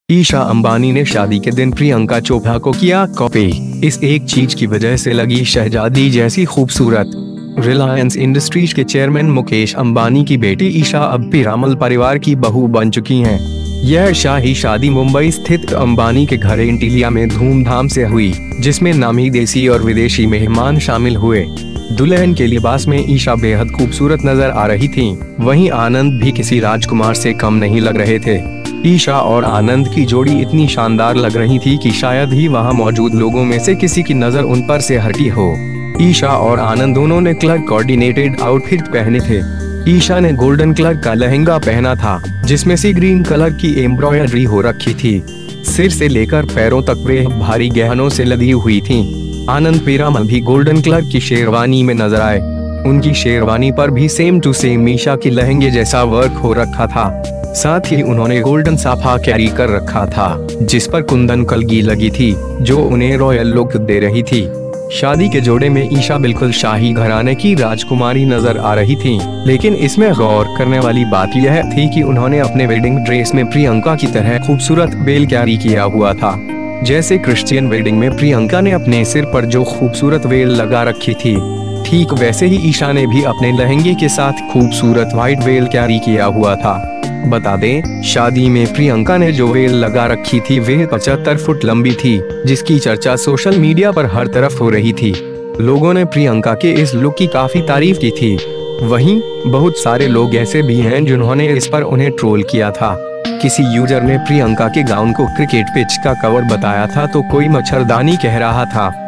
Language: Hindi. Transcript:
ईशा अंबानी ने शादी के दिन प्रियंका चोपड़ा को किया कॉपी। इस एक चीज की वजह से लगी शहजादी जैसी खूबसूरत। रिलायंस इंडस्ट्रीज के चेयरमैन मुकेश अंबानी की बेटी ईशा अब पीरामल परिवार की बहू बन चुकी हैं। यह शाही शादी मुंबई स्थित अंबानी के घर इंटीलिया में धूमधाम से हुई, जिसमें नामी देसी और विदेशी मेहमान शामिल हुए। दुल्हन के लिबास में ईशा बेहद खूबसूरत नजर आ रही थीं। वहीं आनंद भी किसी राजकुमार से कम नहीं लग रहे थे। ईशा और आनंद की जोड़ी इतनी शानदार लग रही थी कि शायद ही वहां मौजूद लोगों में से किसी की नजर उन पर से हटी हो। ईशा और आनंद दोनों ने कलर कोऑर्डिनेटेड आउटफिट पहने थे। ईशा ने गोल्डन कलर का लहंगा पहना था, जिसमें सी ग्रीन कलर की एम्ब्रॉयडरी हो रखी थी। सिर से लेकर पैरों तक वे भारी गहनों से लदी हुई थीं। आनंद पीरामल भी गोल्डन कलर की शेरवानी में नजर आए। उनकी शेरवानी पर भी सेम टू सेम ईशा की लहंगे जैसा वर्क हो रखा था। साथ ही उन्होंने गोल्डन साफा कैरी कर रखा था, जिस पर कुंदन कलगी लगी थी, जो उन्हें रॉयल लुक दे रही थी। शादी के जोड़े में ईशा बिल्कुल शाही घराने की राजकुमारी नजर आ रही थीं, लेकिन इसमें गौर करने वाली बात यह थी कि उन्होंने अपने वेडिंग ड्रेस में प्रियंका की तरह खूबसूरत बेल कैरी किया हुआ था। जैसे क्रिश्चियन वेडिंग में प्रियंका ने अपने सिर पर जो खूबसूरत वेल लगा रखी थी, ठीक वैसे ही ईशा ने भी अपने लहंगे के साथ खूबसूरत व्हाइट वेल कैरी किया हुआ था। बता दें, शादी में प्रियंका ने जो वेल लगा रखी थी वे 75 फुट लंबी थी, जिसकी चर्चा सोशल मीडिया पर हर तरफ हो रही थी। लोगों ने प्रियंका के इस लुक की काफी तारीफ की थी। वहीं बहुत सारे लोग ऐसे भी हैं जिन्होंने इस पर उन्हें ट्रोल किया था। किसी यूजर ने प्रियंका के गाउन को क्रिकेट पिच का कवर बताया था, तो कोई मच्छरदानी कह रहा था।